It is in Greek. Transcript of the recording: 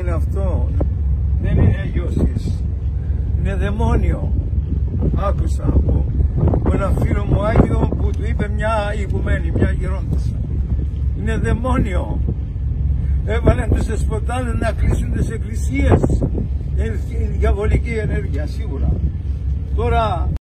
είναι αυτό? Δεν είναι γιωσής, είναι δαιμόνιο. Άκουσα από ένα φίλο μου Άγιο που του είπε μια ηγουμένη, μια γερόντισσα. Είναι δαιμόνιο. Έβαλαν τους δεσποτάδες να κλείσουν τις εκκλησίες. Είναι διαβολική ενέργεια σίγουρα. Τώρα